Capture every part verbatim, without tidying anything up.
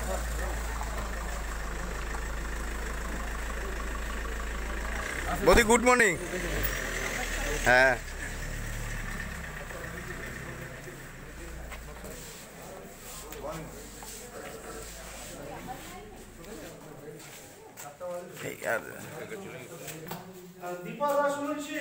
বৌদি good morning. হ্যাঁ দীপা দাস শুনছি।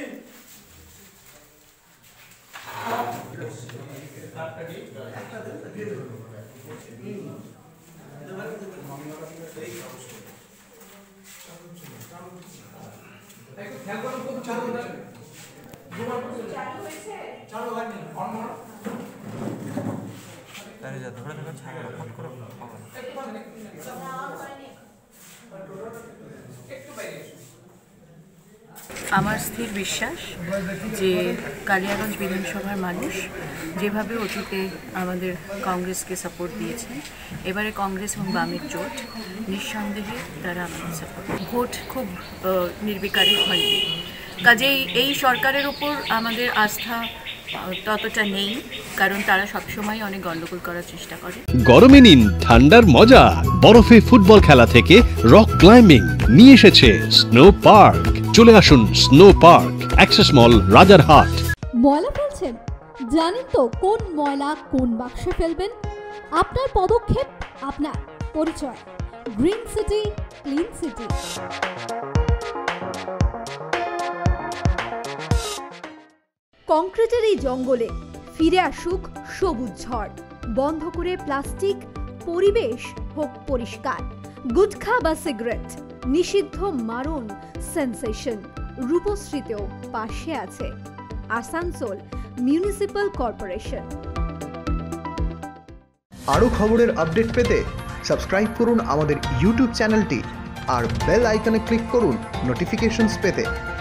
আমার স্থির বিশ্বাস যে কালিয়াগঞ্জ বিধানসভার মানুষ যেভাবে অতীতে আমাদের কংগ্রেসকে সাপোর্ট দিয়েছেন, এবারে কংগ্রেস এবং বামের জোট নিঃসন্দেহে তারা আমাদের সাপোর্ট। ভোট খুব নির্বিকারে হয়নি, কাজেই এই সরকারের উপর আমাদের আস্থা ততটা নেই, কারণ তারা সবসময় অনেক গন্ডগোল করার চেষ্টা করে। গরমে নিন ঠান্ডার মজা, বরফে ফুটবল খেলা থেকে রক ক্লাইম্বিং নিয়ে এসেছে স্নো পার্ক। চলে আসুন snow park, axis mall, Rajarhat. ময়লা ফেলছেন? জানেন তো কোন ময়লা কোন বাক্সে ফেলবেন? আপনার পদক্ষেপ, আপনার পরিচয়। Green city, clean city. কংক্রিটের এই জঙ্গলে ফিরে আসুক সবুজ ঝড়, বন্ধ করে প্লাস্টিক, পরিবেশ হোক পরিষ্কার। গুটখা বা সিগারেট নিষিদ্ধ, মারণ সেন্সেশন। রূপশ্রীতেও পাশে আছে আসানসোল মিউনিসিপাল কর্পোরেশন। আরও খবরের আপডেট পেতে সাবস্ক্রাইব করুন আমাদের ইউটিউব চ্যানেলটি আর বেল আইকনে ক্লিক করুন নোটিফিকেশনস পেতে।